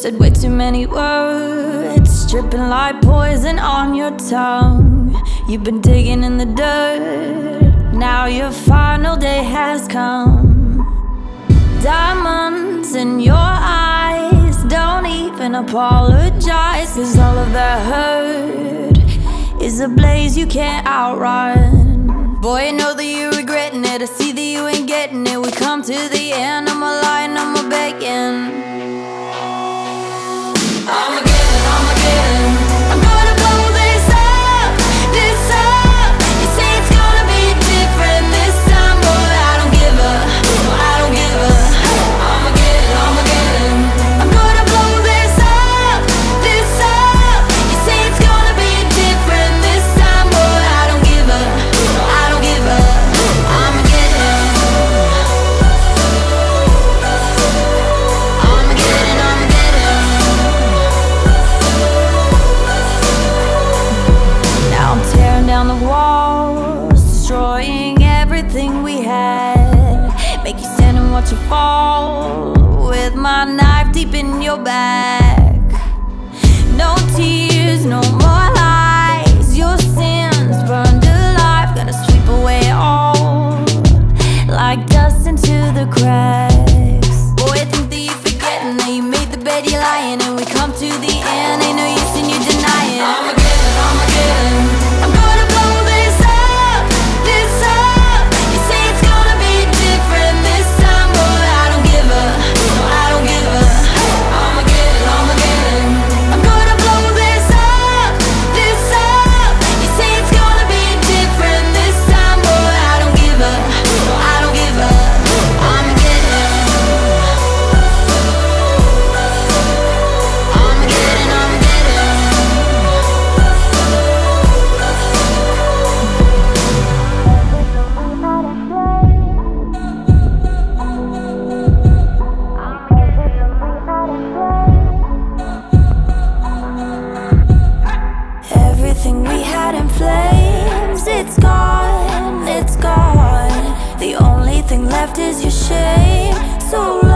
said way too many words, dripping like poison on your tongue. You've been digging in the dirt, now your final day has come. Diamonds in your eyes, don't even apologize, 'cause all of that hurt is a blaze you can't outrun. Boy, I know that you're regretting it, I see that you ain't getting it. We come to the end, I'm a lying, I'm a begging. Armageddon, Armageddon, I'm gonna blow this up, this up. You say it's gonna be different this time, boy, I don't give a, I don't give a. Armageddon, Armageddon, I'm gonna blow this up, this up. You say it's gonna be different this time, boy, I don't give a, I don't give a. Armageddon, Armageddon, Armageddon. Now I'm tearing down the walls, destroying everything we had. Make you stand and watch it fall, with my knife deep in your back. No tears, no more lies, your sins burned alive. Gonna sweep away all, like dust into the cracks. Boy, I think that you're forgetting that you made the bed you're lying in. We come to the end, ain't no use in you denying. Armageddon, Armageddon, I'm gonna blow this up, this up. You say it's gonna be different this time, boy, I don't give a, I don't give a. Armageddon, Armageddon, I'm gonna blow this up, this up. You say it's gonna be different this time, boy, I don't give a, I don't give a. Armageddon, Armageddon, Armageddon. Everything we had in flames, it's gone, it's gone. The only thing left is your shame. So